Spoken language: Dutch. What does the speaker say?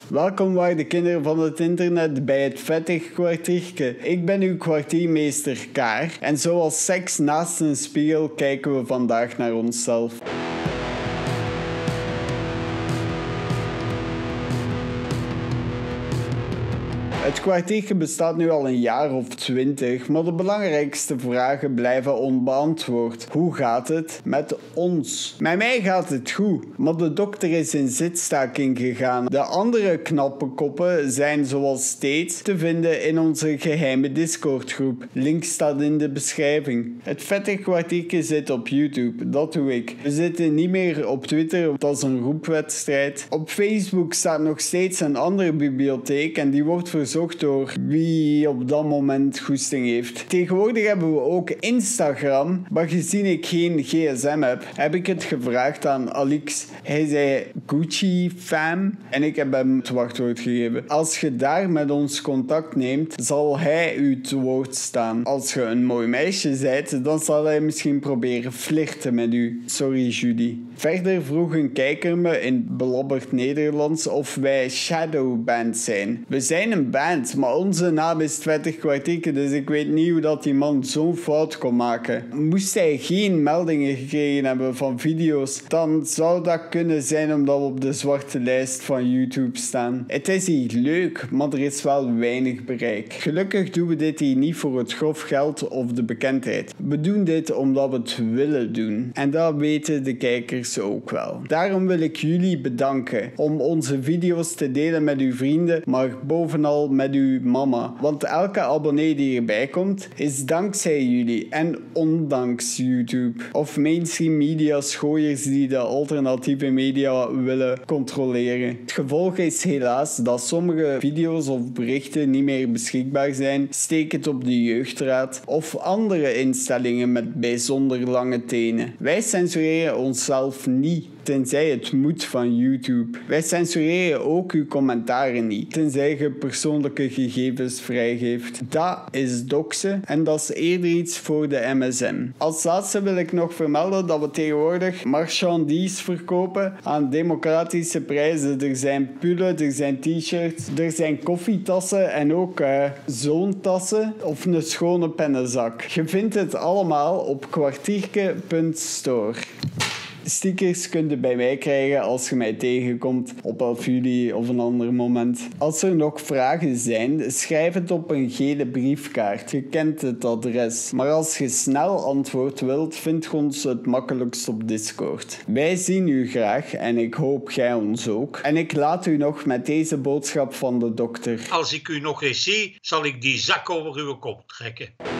Welkom waarde kinderen van het internet bij het vettig kwartiertje. Ik ben uw kwartiermeester Kaar en zoals seks naast een spiegel kijken we vandaag naar onszelf. Het kwartiertje bestaat nu al een jaar of 20, maar de belangrijkste vragen blijven onbeantwoord. Hoe gaat het met ons? Met mij gaat het goed, maar de dokter is in zitstaking gegaan. De andere knappe koppen zijn zoals steeds te vinden in onze geheime Discord-groep. Link staat in de beschrijving. Het vettig kwartiertje zit op YouTube, dat doe ik. We zitten niet meer op Twitter, dat is een roepwedstrijd. Op Facebook staat nog steeds een andere bibliotheek en die wordt verzocht door wie op dat moment goesting heeft. Tegenwoordig hebben we ook Instagram, maar gezien ik geen gsm heb ik het gevraagd aan Alix. Hij zei Gucci fam en ik heb hem het wachtwoord gegeven. Als je daar met ons contact neemt, zal hij u te woord staan. Als je een mooi meisje bent, dan zal hij misschien proberen flirten met u. Sorry Judy. Verder vroeg een kijker me in belabberd Nederlands of wij shadowband zijn. We zijn een band, maar onze naam is het vettig kwartiertje, dus ik weet niet hoe dat die man zo'n fout kon maken. Moest hij geen meldingen gekregen hebben van video's, dan zou dat kunnen zijn omdat we op de zwarte lijst van YouTube staan. Het is hier leuk, maar er is wel weinig bereik. Gelukkig doen we dit hier niet voor het grof geld of de bekendheid. We doen dit omdat we het willen doen. En dat weten de kijkers ook wel. Daarom wil ik jullie bedanken om onze video's te delen met uw vrienden, maar bovenal met uw mama. Want elke abonnee die erbij komt, is dankzij jullie en ondanks YouTube. Of mainstream media schooiers die de alternatieve media willen controleren. Het gevolg is helaas dat sommige video's of berichten niet meer beschikbaar zijn. Steek het op de jeugdraad of andere instellingen met bijzonder lange tenen. Wij censureren onszelf niet, tenzij het moet van YouTube. Wij censureren ook uw commentaren niet, tenzij je persoonlijke gegevens vrijgeeft. Dat is doxen en dat is eerder iets voor de MSM. Als laatste wil ik nog vermelden dat we tegenwoordig marchandies verkopen aan democratische prijzen. Er zijn pullen, er zijn t-shirts, er zijn koffietassen en ook zoontassen of een schone pennenzak. Je vindt het allemaal op kwartiertje.store. Stickers kun je bij mij krijgen als je mij tegenkomt op 11 juli of een ander moment. Als er nog vragen zijn, schrijf het op een gele briefkaart. Je kent het adres. Maar als je snel antwoord wilt, vind je ons het makkelijkst op Discord. Wij zien u graag en ik hoop jij ons ook. En ik laat u nog met deze boodschap van de dokter. Als ik u nog eens zie, zal ik die zak over uw kop trekken.